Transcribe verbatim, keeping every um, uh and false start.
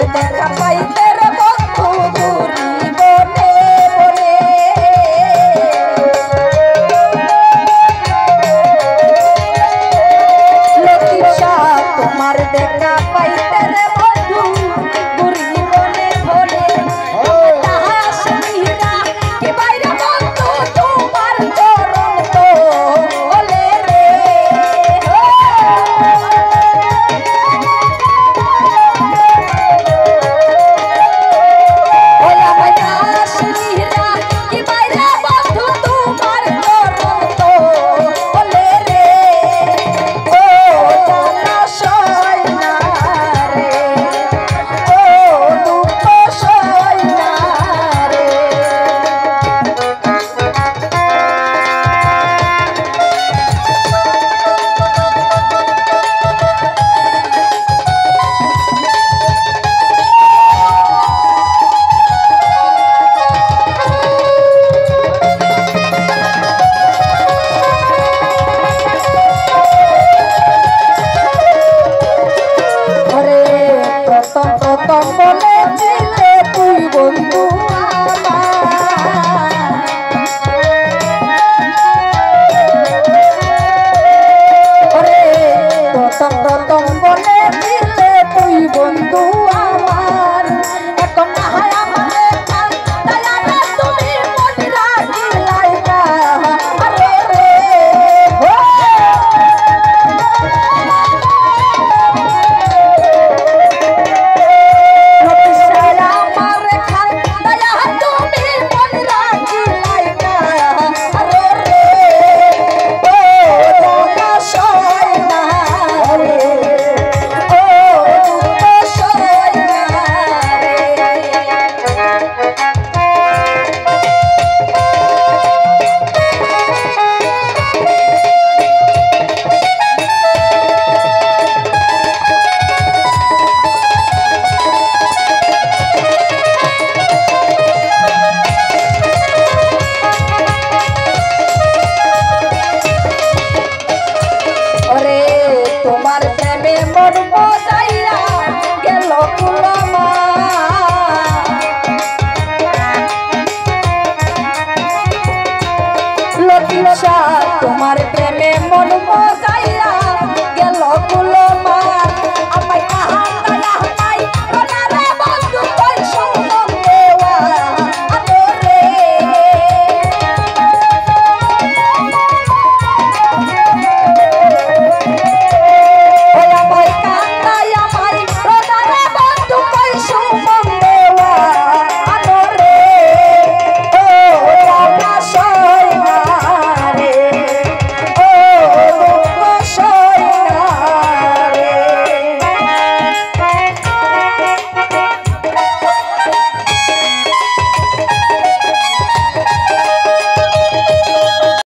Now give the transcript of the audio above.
দেখা পাইতে রে বন্ধু ঘুরি বনে বনে লতিশা তোমার দেখা পাইতে রে বন্ধু ঘুরি বনে বনে হাসিরা কি বাইরে বন্ধু তোমার চরণ তো ওলে রে ওলা মাইনা হাসিরা কি বাইরে বন্ধু তোমার চরণ তো ওলে রে ও জানা সয় না রে ও দুঃখ সয় না রে ওরে প্রথম প্রথম বলেছিলে তুই বন্ধু আমার ওরে প্রথম প্রথম